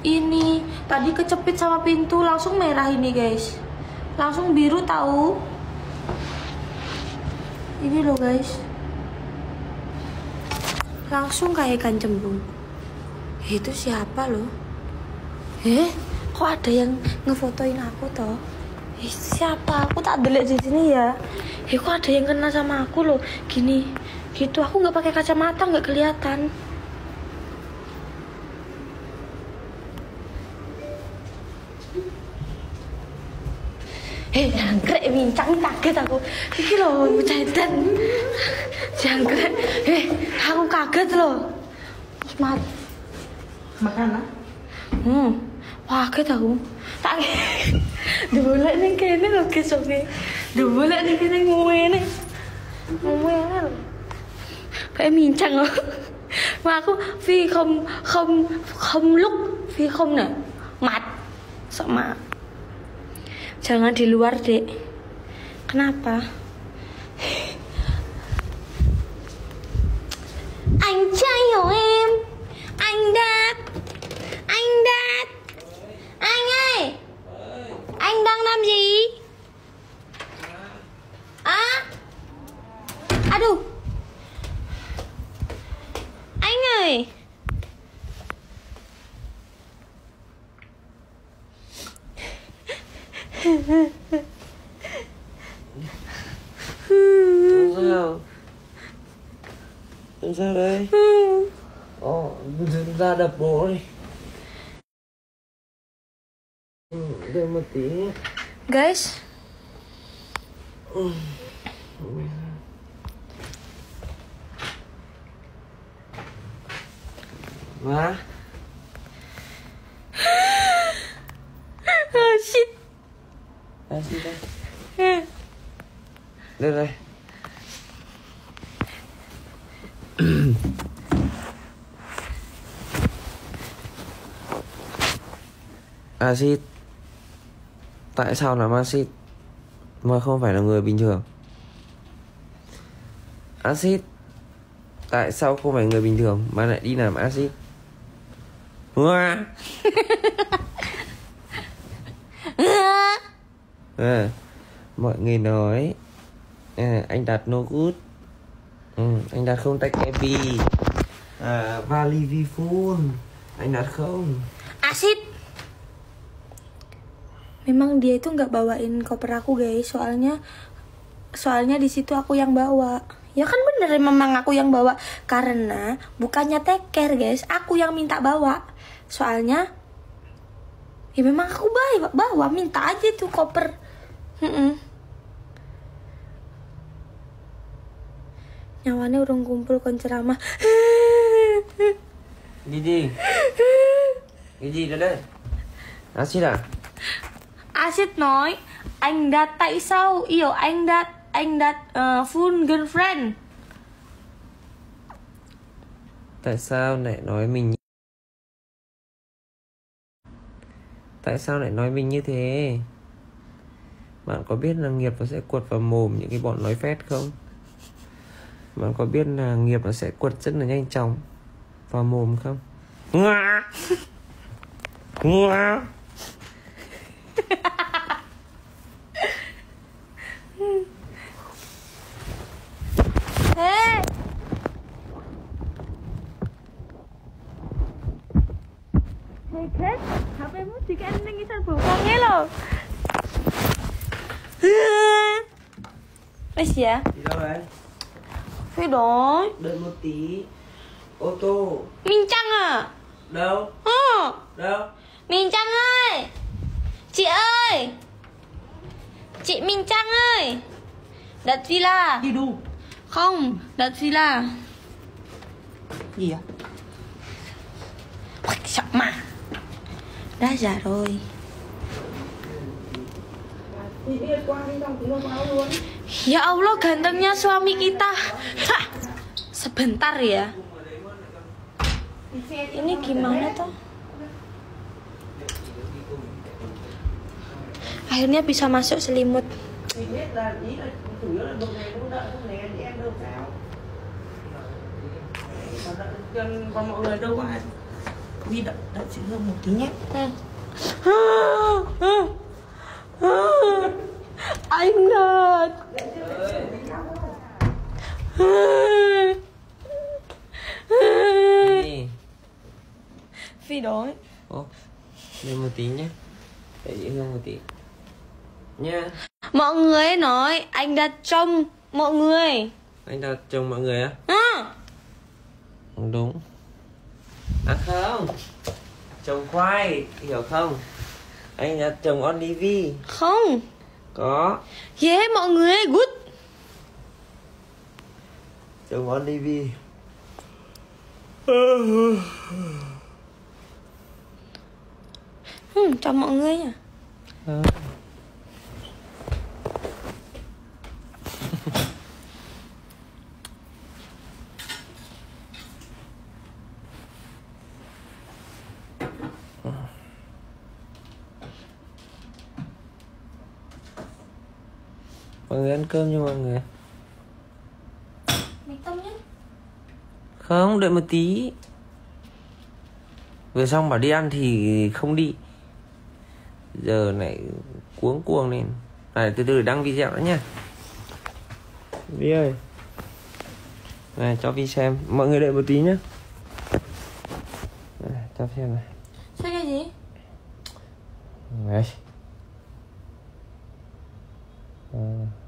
Ini tadi kecepit sama pintu, langsung merah ini guys. Langsung biru tahu. Ini loh guys. Langsung kayak ikan cembung. Itu siapa loh? Kok ada yang ngefotoin aku toh? Siapa? Aku tak delik di sini ya. Kok ada yang kenal sama aku loh. Gini, gitu. Aku nggak pakai kacamata, nggak kelihatan. Jangkrik bincang kaget aku. Iki loh jajan. Jangkrik. Aku kaget loh. Mat. Makan lah. Kaget aku. Tak boleh nih kene lho guys oke. Boleh nih kene ngomene. Ngomene lho. Kayak bincang loh. Mà aku Phi không lúc Phi không nè mặt sợ mà. Jangan di luar, Dek. Kenapa? Anh trai của em. Anh Đạt. Anh Đạt. Anh ơi. Anh đang làm gì? Aduh. Anh ơi. Làm sao đây? Ra đập bộ đi. Đợi một tí. Guys. Má. Shit. Shit đây. Đây đây. Acid. Tại sao làm acid mà không phải là người bình thường? Acid. Tại sao không phải người bình thường mà lại đi làm acid? Mọi người nói anh Đạt no good. Anh Đạt không tách Epi Vali Vifun. Anh Đạt không Acid. Memang dia itu nggak bawain koper aku guys, soalnya di situ aku yang bawa. Ya kan bener memang aku yang bawa, karena bukannya take care guys, aku yang minta bawa. Soalnya ya memang aku bawa, minta aja tuh koper. Nyawane urung kumpul kon ceramah. Gigi. Gigi ra đây. Acid à? Acid nói anh Đạt tại sao yêu anh Đạt full girlfriend. Tại sao lại nói mình như thế? Bạn có biết là nghiệp nó sẽ quật vào mồm những cái bọn nói phét không? Bạn có biết là nghiệp nó sẽ quật rất là nhanh chóng vào mồm không? Hey, HP-mu dikending bokongnya loh. Wes ya. Đi đâu đấy? Phải đó. Đợi một tí. Ô tô. Minh Trăng à? Đâu? Đâu? Minh Trăng ơi. Chị ơi. Chị Minh Trăng ơi. Đặt villa. Đi đu. Không, đặt villa. Gì ạ? Sợ mà. Đã già rồi. Ya Allah, gantengnya suami kita. Sebentar ya. Ini gimana tuh? Akhirnya bisa masuk selimut. Còn mọi người đâu mà Vi đợi chị Hương một tí nhé. Anh Đạt. Gì? Phi đói. Ô, lên một tí nhé. Để chị Hương một tí nha. Mọi người nói anh Đạt trông mọi người. Anh Đạt chồng mọi người á? Không đúng. À không, trồng khoai, hiểu không? Anh Đạt trồng Olive. Không. Có. Yeah mọi người, good. Trồng Olive. Chào mọi người nha. Mọi người ăn cơm cho mọi người. Mày tâm nhé. Không, đợi một tí. Vừa xong bảo đi ăn thì không đi. Giờ này cuống cuồng lên. Này từ từ đăng video nữa nha. Vi ơi. Này cho Vi xem. Mọi người đợi một tí nhé. Này, cho xem này. Sao cái gì? Đấy.